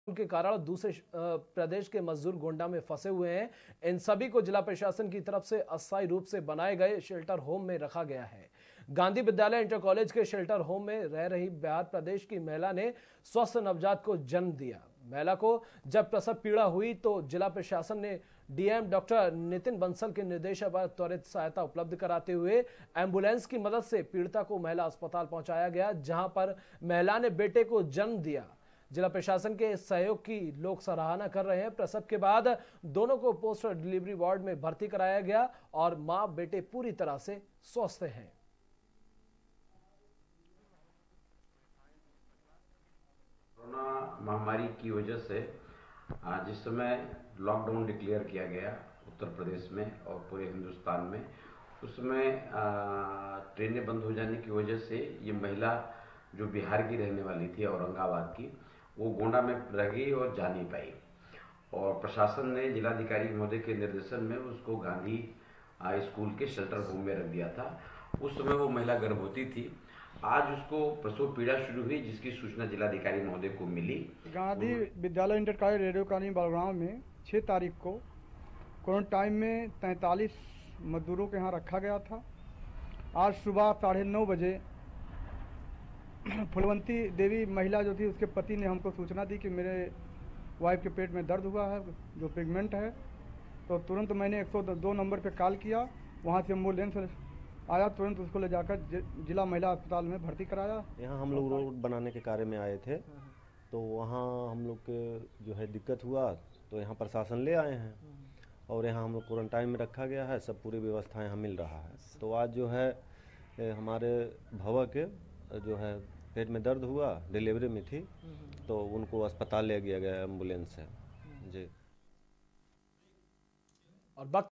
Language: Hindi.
के कारण दूसरे प्रदेश के मजदूर गोंडा में फंसे हुए हैं। इन सभी को जिला प्रशासन की तरफ से अस्थायी रूप से बनाए गए शेल्टर होम में रखा गया है। गांधी विद्यालय इंटर कॉलेज के शेल्टर होम में रह रही बिहार प्रदेश की महिला ने स्वस्थ नवजात को जन्म दिया। महिला को जब प्रसव पीड़ा हुई तो जिला प्रशासन ने डीएम डॉक्टर नितिन बंसल के निर्देश पर त्वरित सहायता उपलब्ध कराते हुए एम्बुलेंस की मदद से पीड़िता को महिला अस्पताल पहुंचाया गया, जहां पर महिला ने बेटे को जन्म दिया। जिला प्रशासन के सहयोग की लोग सराहना कर रहे हैं। प्रसव के बाद दोनों को पोस्ट डिलीवरी वार्ड में भर्ती कराया गया और मां बेटे पूरी तरह से स्वस्थ हैं। कोरोना महामारी की वजह से जिस समय लॉकडाउन डिक्लेयर किया गया उत्तर प्रदेश में और पूरे हिंदुस्तान में, उस समय ट्रेनें बंद हो जाने की वजह से ये महिला जो बिहार की रहने वाली थी, औरंगाबाद की, वो गोंडा में रह गई और जा नहीं पाई। और प्रशासन ने जिलाधिकारी महोदय के निर्देशन में उसको गांधी स्कूल के शेल्टर होम में रख दिया था। उस समय वो महिला गर्भवती थी। आज उसको प्रसव पीड़ा शुरू हुई, जिसकी सूचना जिलाधिकारी महोदय को मिली। गांधी विद्यालय inter college radio colony Balgaon में 6 तारीख को क्वारंटाइन में 43 मजदूरों के यहाँ रखा गया था। आज सुबह 9:30 बजे फुलवंती देवी महिला जो थी, उसके पति ने हमको सूचना दी कि मेरे वाइफ के पेट में दर्द हुआ है, जो प्रेग्नेंट है। तो तुरंत मैंने 102 नंबर पे कॉल किया। वहाँ से एम्बुलेंस आया, तुरंत उसको ले जाकर जिला महिला अस्पताल में भर्ती कराया। यहाँ हम लोग रोड बनाने के कार्य में आए थे, तो वहाँ हम लोग के जो है दिक्कत हुआ, तो यहाँ प्रशासन ले आए हैं और यहाँ हम लोग क्वारंटाइन में रखा गया है। सब पूरी व्यवस्था यहाँ मिल रहा है। तो आज जो है हमारे भवा के जो है पेट में दर्द हुआ, डिलीवरी में थी, तो उनको अस्पताल ले गया गया एम्बुलेंस से जी। और